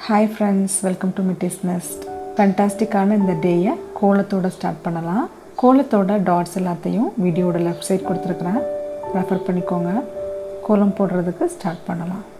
Hi friends, welcome to METTYZ NEST. Fantastic ஆன இந்த டேயை கோலத்தோட start பண்ணலாம். கோலத்தோட டாட்ஸ் எல்லாத்தையும் வீடியோட லெஃப்ட் சைடு கொடுத்துருக்கிறேன். ரெஃபர் பண்ணிக்கோங்க. கோலம் போடுறதுக்கு ஸ்டார்ட் பண்ணலாம்.